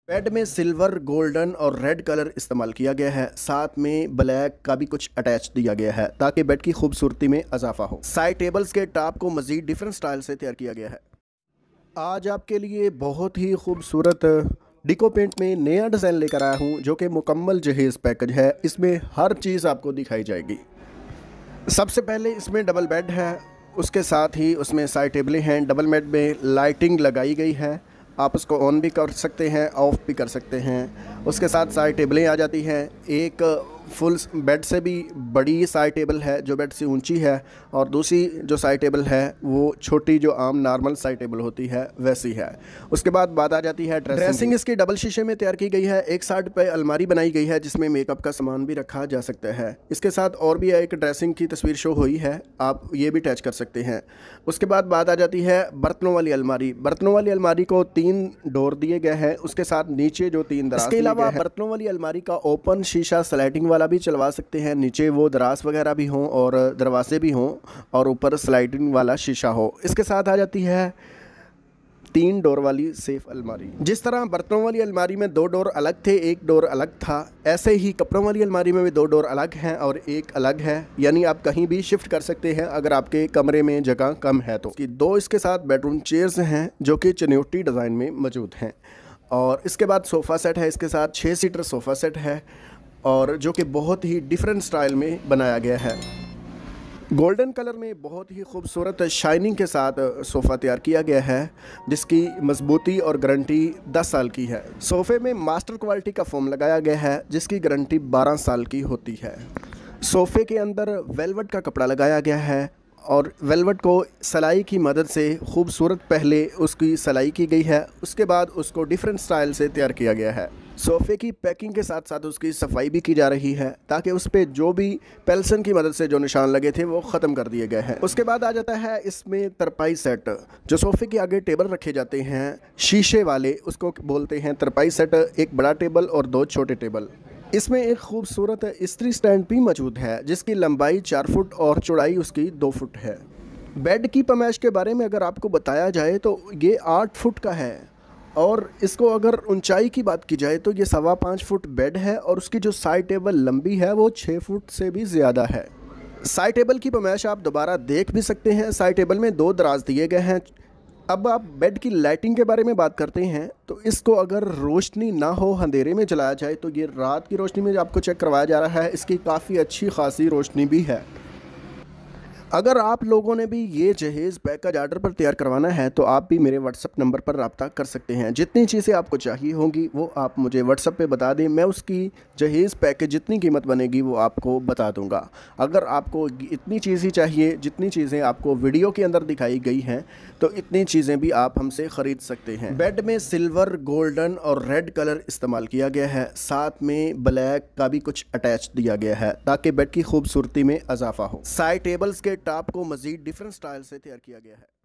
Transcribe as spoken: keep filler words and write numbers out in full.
Bed में silver, golden और red colour इस्तेमाल किया गया है। साथ में ब्लैक का भी कुछ अटैच दिया गया है ताकि बेड की खूबसूरती में इजाफा हो। साइड टेबल्स के टॉप को मजीद डिफरेंट स्टाइल से तैयार किया गया है। आज आपके लिए बहुत ही खूबसूरत डिको पेंट में नया डिज़ाइन लेकर आया हूँ जो कि मुकम्मल जहेज़ पैकेज है। इसमें हर चीज़ आपको दिखाई जाएगी। सबसे पहले इसमें डबल बेड है, उसके साथ ही उसमें साइड टेबलें हैं। डबल बेड में लाइटिंग लगाई गई है, आप उसको ऑन भी कर सकते हैं, ऑफ भी कर सकते हैं। उसके साथ साइड टेबलें आ जाती हैं। एक फुल बेड से भी बड़ी साइड टेबल है जो बेड से ऊंची है, और दूसरी जो साइड टेबल है वो छोटी जो आम नॉर्मल साइड टेबल होती है वैसी है। उसके बाद बात आ जाती है ड्रेसिंग ड्रेसिंग इसकी डबल शीशे में तैयार की गई है। एक साइड पे अलमारी बनाई गई है जिसमें मेकअप का सामान भी रखा जा सकता है। इसके साथ और भी एक ड्रेसिंग की तस्वीर शो हुई है, आप ये भी अटैच कर सकते हैं। उसके बाद बात आ जाती है बर्तनों वाली अलमारी। बर्तनों वाली अलमारी को तीन डोर दिए गए हैं, उसके साथ नीचे जो तीन दराज। इसके अलावा बर्तनों वाली अलमारी का ओपन शीशा स्लाइडिंग वाला भी चलवा सकते हैं। नीचे वो दराज वगैरह भी हों और दरवाजे भी हों और ऊपर स्लाइडिंग वाला शीशा हो। इसके साथ आ जाती है तीन डोर वाली सेफ अलमारी। जिस तरह बर्तनों वाली अलमारी में दो डोर अलग थे, एक डोर अलग था, ऐसे ही कपड़ों वाली अलमारी में भी दो डोर अलग हैं और एक अलग है। यानी आप कहीं भी शिफ्ट कर सकते हैं अगर आपके कमरे में जगह कम है तो। कि दो इसके साथ बेडरूम चेयर्स हैं जो कि चुनौती डिज़ाइन में मौजूद हैं। और इसके बाद सोफ़ा सेट है, इसके साथ छः सीटर सोफ़ा सेट है और जो कि बहुत ही डिफरेंट स्टाइल में बनाया गया है। गोल्डन कलर में बहुत ही खूबसूरत शाइनिंग के साथ सोफ़ा तैयार किया गया है जिसकी मजबूती और गारंटी दस साल की है। सोफ़े में मास्टर क्वालिटी का फोम लगाया गया है जिसकी गारंटी बारह साल की होती है। सोफ़े के अंदर वेलवेट का कपड़ा लगाया गया है और वेलवेट को सिलाई की मदद से खूबसूरत पहले उसकी सिलाई की गई है, उसके बाद उसको डिफरेंट स्टाइल से तैयार किया गया है। सोफ़े की पैकिंग के साथ साथ उसकी सफाई भी की जा रही है ताकि उस पर जो भी पेल्सन की मदद से जो निशान लगे थे वो ख़त्म कर दिए गए हैं। उसके बाद आ जाता है इसमें तरपाई सेट। जो सोफ़े के आगे टेबल रखे जाते हैं शीशे वाले, उसको बोलते हैं तरपाई सेट। एक बड़ा टेबल और दो छोटे टेबल। इसमें एक खूबसूरत इस्त्री स्टैंड भी मौजूद है जिसकी लंबाई चार फुट और चौड़ाई उसकी दो फुट है। बेड की पमैश के बारे में अगर आपको बताया जाए तो ये आठ फुट का है और इसको अगर ऊंचाई की बात की जाए तो ये सवा पाँच फुट बेड है और उसकी जो साइड टेबल लंबी है वो छः फुट से भी ज़्यादा है। साइड टेबल की पमैश आप दोबारा देख भी सकते हैं। साइड टेबल में दो दराज दिए गए हैं। अब आप बेड की लाइटिंग के बारे में बात करते हैं तो इसको अगर रोशनी ना हो, अंधेरे में जलाया जाए तो ये रात की रोशनी में आपको चेक करवाया जा रहा है, इसकी काफ़ी अच्छी खासी रोशनी भी है। अगर आप लोगों ने भी ये जहेज़ पैकेज आर्डर पर तैयार करवाना है तो आप भी मेरे व्हाट्सअप नंबर पर रब्ता कर सकते हैं। जितनी चीज़ें आपको चाहिए होंगी वो आप मुझे व्हाट्सअप पे बता दें, मैं उसकी जहेज़ पैकेज जितनी कीमत बनेगी वो आपको बता दूंगा। अगर आपको इतनी चीज़ ही चाहिए जितनी चीज़ें आपको वीडियो के अंदर दिखाई गई हैं तो इतनी चीज़ें भी आप हमसे ख़रीद सकते हैं। बेड में सिल्वर, गोल्डन और रेड कलर इस्तेमाल किया गया है। साथ में ब्लैक का भी कुछ अटैच दिया गया है ताकि बेड की खूबसूरती में इजाफा हो। साइड टेबल्स के टॉप को मजीद डिफरेंट स्टाइल से तैयार किया गया है।